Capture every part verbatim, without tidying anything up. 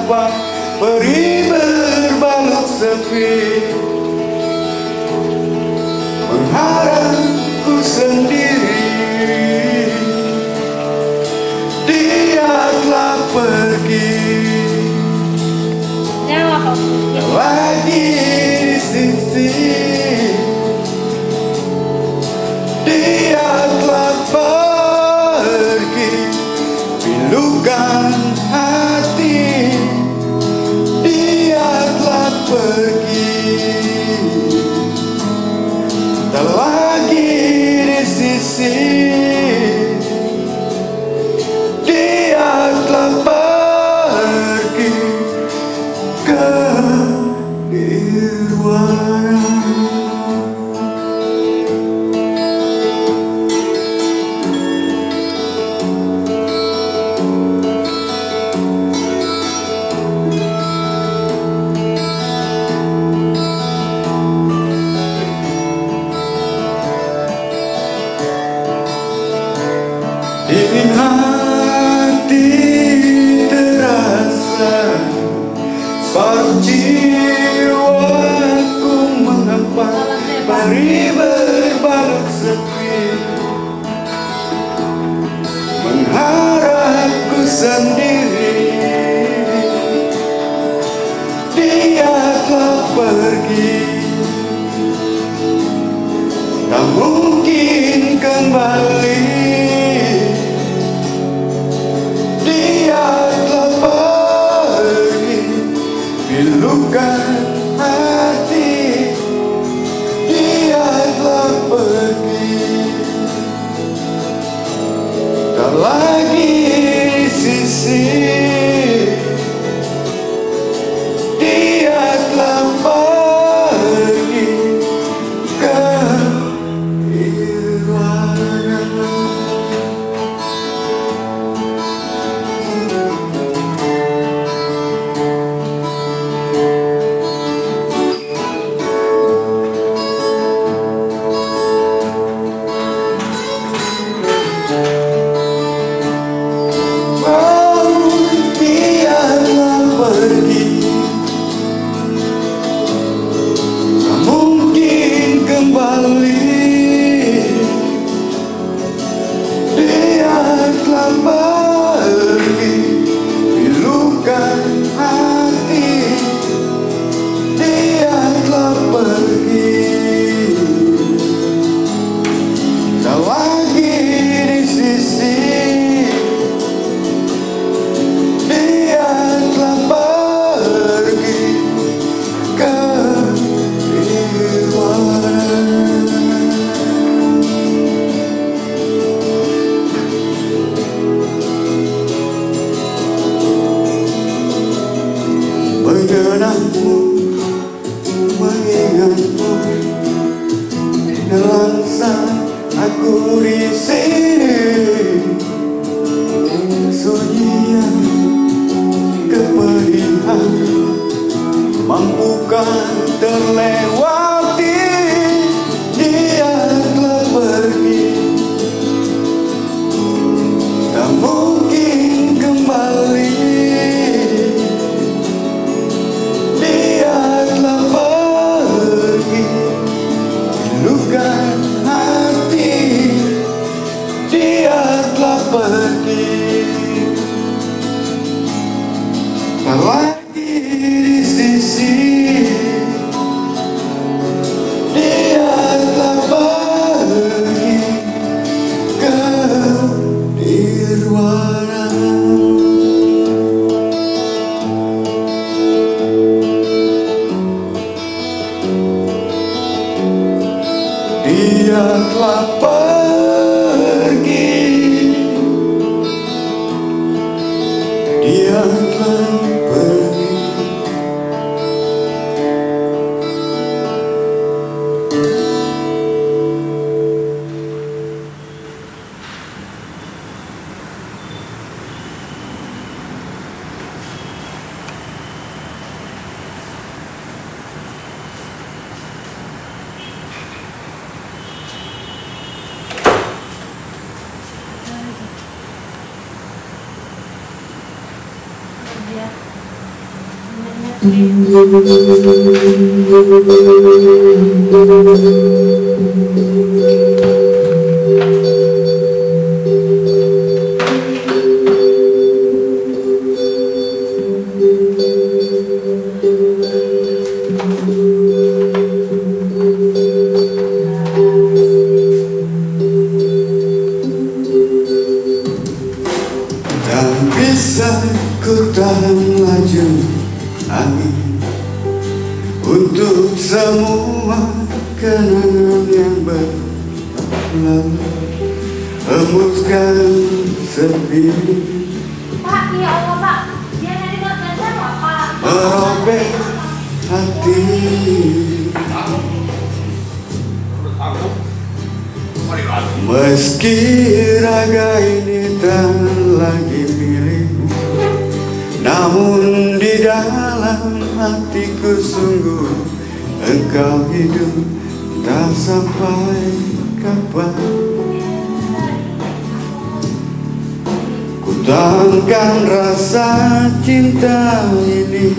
mengapa peri berbalok sepi, mengharapku sendiri. Dia telah pergi, lagi di sisi. Dia telah pergi, pilukan hati. Dia telah pergi, tak lagi di sisi. Dia telah pergi ke nirwana. Dingin hati terasa, separuh jiwaku mengapa peri berbalok sepi, mengharapku sendiri. Dia telah pergi, tak mungkin kembali. Pilukan hati. Dia telah pergi, tak lagi di sisi. Dia telah pergi ke nirwana. Mengenangmu, mengingatmu, dalam saat aku di sini. Kesunyian, kepedihan, mampukah terlewati? Dia telah pergi, tak mungkin kembali. Pergi, tak lagi di sisi. Dia telah pergi ke nirwana. Dia telah pergi, dia telah pergi. Tak bisa ku tahan laju angin untuk semua kenangan yang berlalu, hembuskan sepi. Pak, ya Allah Pak, dia nanti buat ganjar loh Pak. Merobek hati. Meski raga ini tak lagi milikmu, namun di dalam hatiku sungguh engkau hidup, tak sampai kapan. Ku tahankan rasa cinta ini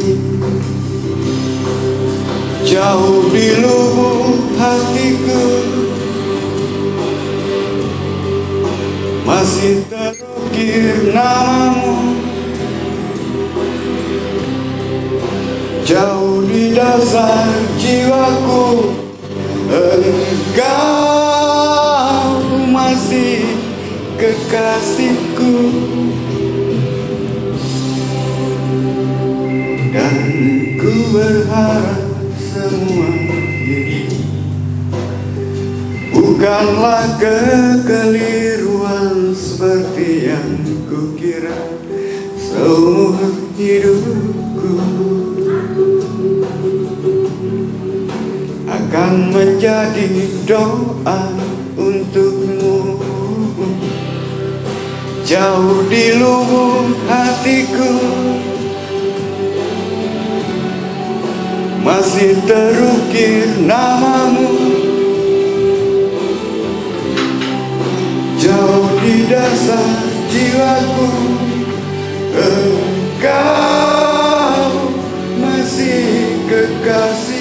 jauh di lubuk hatiku, masih terukir namamu jauh di dasar jiwaku. Engkau masih kekasihku, dan ku berharap semua ini bukanlah kekeliruan seperti yang kukira seumur hidupku. Akan menjadi doa untukmu jauh di lubuk hatiku, masih terukir namamu jauh di dasar jiwaku. Engkau masih kekasihku.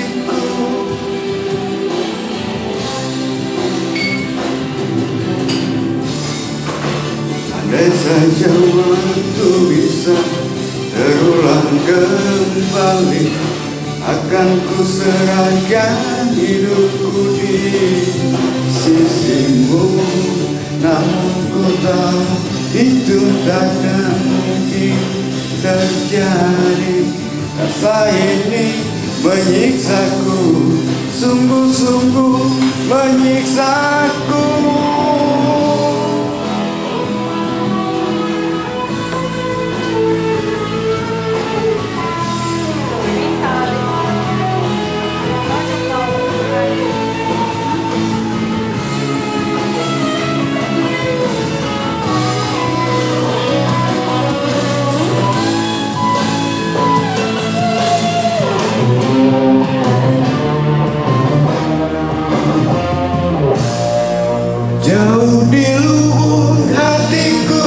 Andai saja waktu bisa terulang kembali, akan ku serahkan hidupku di sisimu. Namun ku tahu itu takkan mungkin terjadi. Rasa ini menyiksaku, sungguh-sungguh menyiksaku. Jauh di lubuk hatiku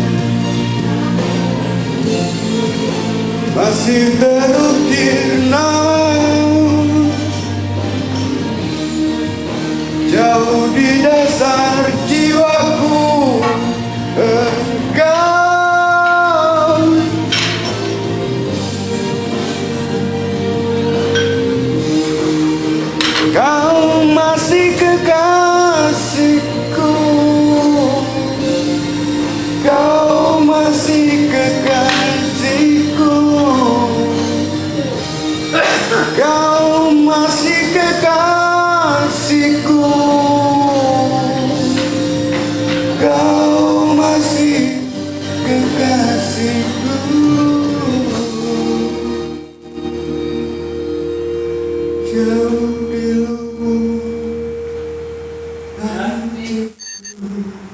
masih terukir namamu, jauh di dasar jiwaku. Engkau kau masih kekasihku, kau masih kekasihku, kau masih kekasihku, kau masih kekasihku. Jauh di lubuk hatiku.